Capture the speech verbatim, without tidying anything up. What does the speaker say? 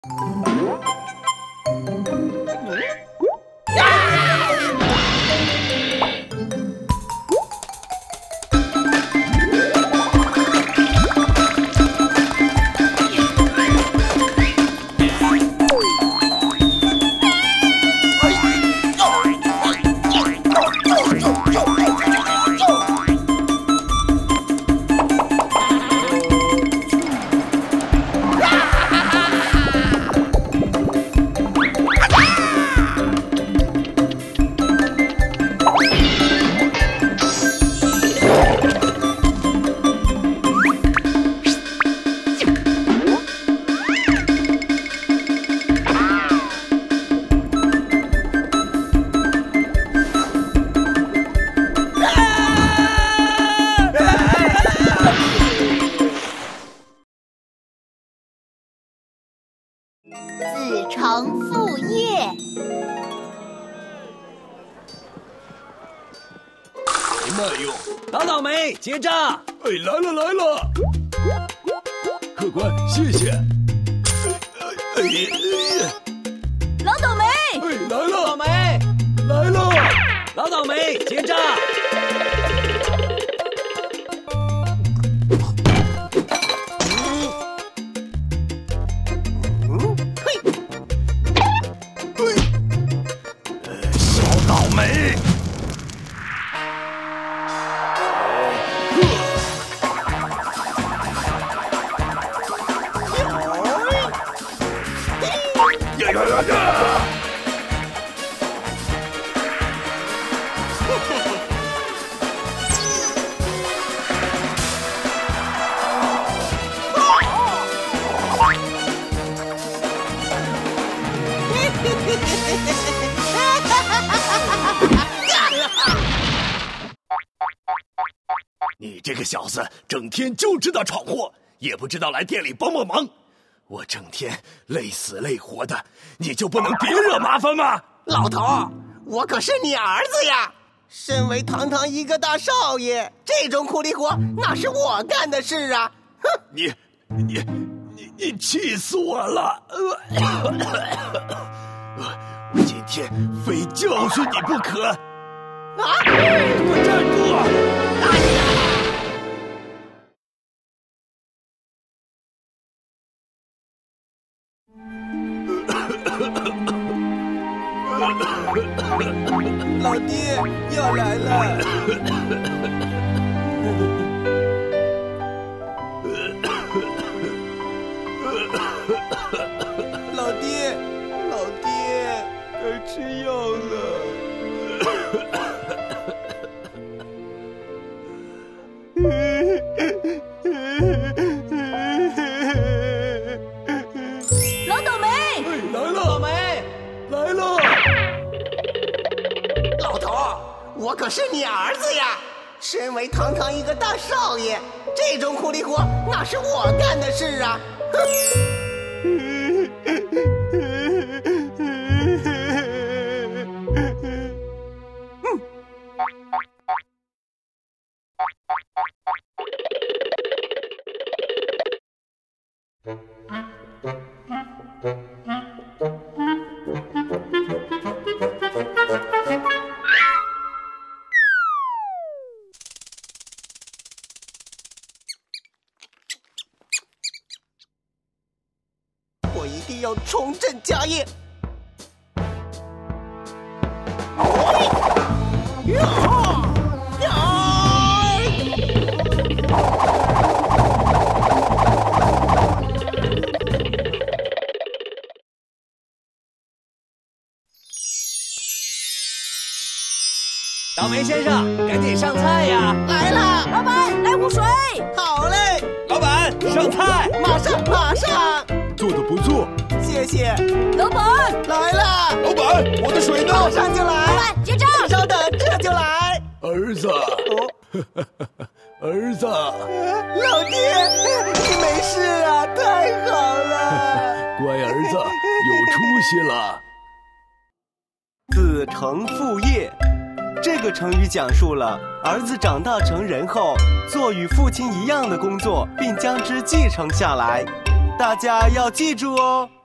子承父业。 慢用， 老倒霉，结账。 哎，来了来了，客官，谢谢。哎哎， 老倒霉， 哎，来了， 老倒霉， 来了， 老倒霉，结账。 你这个小子整天就知道闯祸，也不知道来店里帮帮忙。我整天累死累活的，你就不能别惹麻烦吗？ 老头，我可是你儿子呀！身为堂堂一个大少爷，这种苦力活那是我干的事啊！哼！ 你你你你气死我了！我今天非教训你不可！ 啊！ 给我站住！ 哎呀！老爹要来了！老爹，老爹，该吃药了。 老倒霉， 哎，来了， 倒霉， 来了！ 老头，我可是你儿子呀！身为堂堂一个大少爷，这种苦力活那是我干的事啊！我一定要重振家业！ 倒霉先生，赶紧上菜呀！ 来了， 老板，来壶水。 好嘞， 老板，上菜！ 马上马上， 做得不错， 谢谢。 老板， 来了， 老板，我的水呢？ 马上就来。 老板，结账。 稍等，这就来。 儿子， 哦， 儿子， 老爹，你没事啊？太好了， 乖儿子，有出息了。 子承父业，这个成语讲述了儿子长大成人后，做与父亲一样的工作，并将之继承下来。大家要记住哦。